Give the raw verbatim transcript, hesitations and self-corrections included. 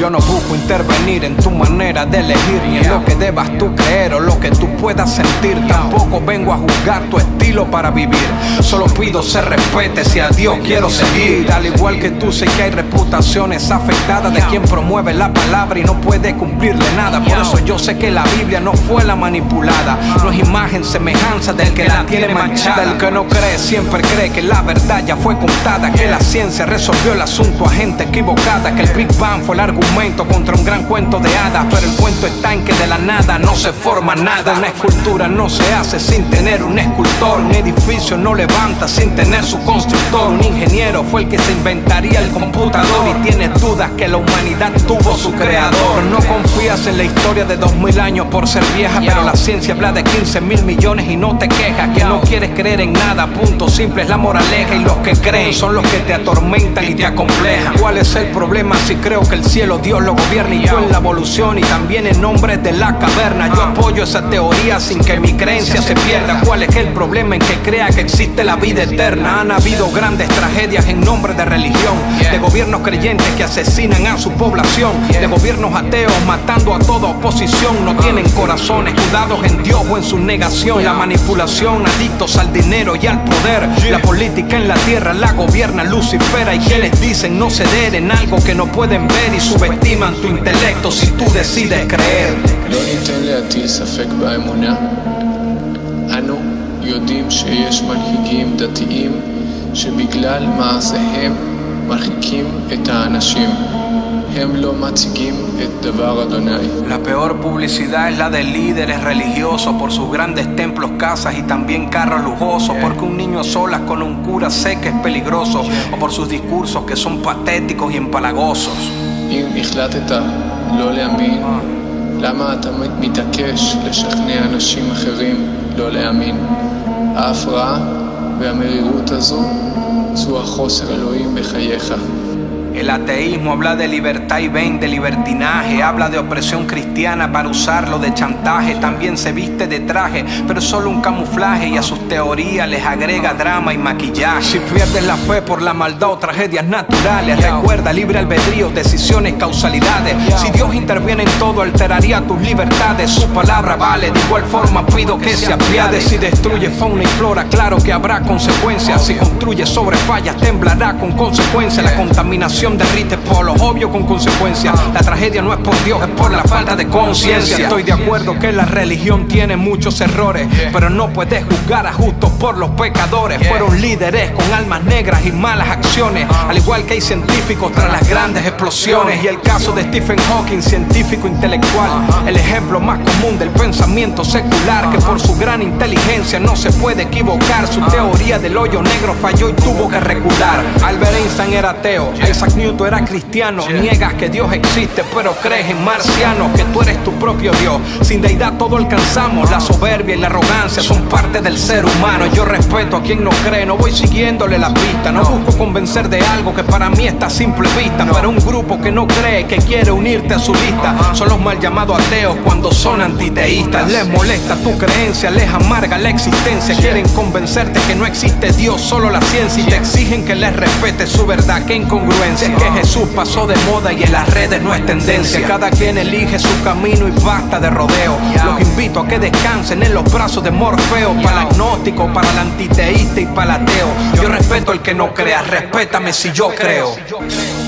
Yo no busco intervenir en tu manera de elegir, ni en lo que debas tú creer o lo que tú puedas sentir. Tampoco vengo a juzgar tu estilo para vivir, solo pido se respete si a Dios quiero seguir. Al igual que tú, sé que hay reputaciones afectadas de quien promueve la palabra y no puede cumplirle nada. Por eso yo sé que la Biblia no fue la manipulada, no es imagen, semejanza del que la tiene manchada. El que no cree siempre cree que la verdad ya fue contada, que la ciencia resolvió el asunto a gente equivocada, que el Big Bang fue el argumento contra un gran cuento de hadas. Pero el cuento está en que de la nada no se forma nada. Una escultura no se hace sin tener un escultor, un edificio no levanta sin tener su constructor. Un ingeniero fue el que se inventaría el computador y tienes dudas que la humanidad tuvo su creador. No confías en la historia de dos mil años por ser vieja, pero la ciencia habla de quince mil millones y no te quejas. Que no quieres creer en nada, punto simple es la moraleja. Y los que creen son los que te atormentan y te acomplejan. ¿Cuál es el problema si creo que el cielo Dios lo gobierna y yo en la evolución y también en nombre de la caverna? Yo apoyo esa teoría sin que mi creencia se pierda. ¿Cuál es el problema en que crea que existe la vida eterna? Han habido grandes tragedias en nombre de religión, de gobiernos creyentes que asesinan a su población, de gobiernos ateos matando a toda oposición. No tienen corazones, cuidados en Dios o en su negación. La manipulación, adictos al dinero y al poder. La política en la tierra la gobierna Lucifera. Y que les dicen no ceder en algo que no pueden ver y subestiman tu intelecto si tú decides creer. לא ניתן להטיל ספק באמונה. אנו יודעים שיש מנהיגים דתיים שבגלל מעשיהם מרחיקים את האנשים. הם לא מציגים את דבר אדוני. La peor publicidad es la de líderes religiosos por sus grandes templos, casas y también carros lujosos. Porque un niño a solas con un cura sé que es peligroso, o por sus discursos que son patéticos y empalagosos. אם החלטת לא להאמין, למה אתה מתעקש לשכנע אנשים אחרים לא להאמין? ההפרעה והמרירות הזו זו החוסר אלוהים בחייך. El ateísmo habla de libertad y vende libertinaje, habla de opresión cristiana para usarlo de chantaje. También se viste de traje, pero es solo un camuflaje, y a sus teorías les agrega drama y maquillaje. Si pierdes la fe por la maldad o tragedias naturales, recuerda libre albedrío, decisiones, causalidades. Si Dios interviene en todo, alteraría tus libertades. Su palabra vale, de igual forma pido que se apiade. Si destruye fauna y flora, claro que habrá consecuencias. Si construye sobre fallas, temblará con consecuencia. La contaminación derrite polos, obvio con consecuencia. La tragedia no es por Dios, es por la falta de conciencia. Estoy de acuerdo que la religión tiene muchos errores, pero no puedes juzgar a justos por los pecadores. Fueron líderes con almas negras y malas acciones, al igual que hay científicos tras las grandes explosiones. Y el caso de Stephen Hawking, científico intelectual, el ejemplo más común del pensamiento secular, que por su gran inteligencia no se puede equivocar. Su teoría del hoyo negro falló y tuvo que recular. Albert Einstein era ateo, Isaac Newton era cristiano. Niegas que Dios existe, pero crees en marcianos, que tú eres tu propio Dios. Sin deidad todo alcanzamos. La soberbia y la arrogancia son parte del ser humano. Yo respeto a quien no cree, no voy siguiéndole la pista. No busco convencer de algo que para mí está a simple vista. Pero un grupo que no cree, que quiere unirte a su lista, son los mal llamados ateos cuando son antiteístas. Les molesta tu creencia, les amarga la existencia. Quieren convencerte que no existe Dios, solo la ciencia. Y te exigen que les respete su verdad. Qué incongruencia. Es que Jesús pasó de moda y en las redes no es tendencia. Cada quien elige su camino y basta de rodeo. Los invito a que descansen en los brazos de Morfeo. Para el agnóstico, para el antiteísta y para el ateo. Yo respeto al que no crea, respétame si yo creo.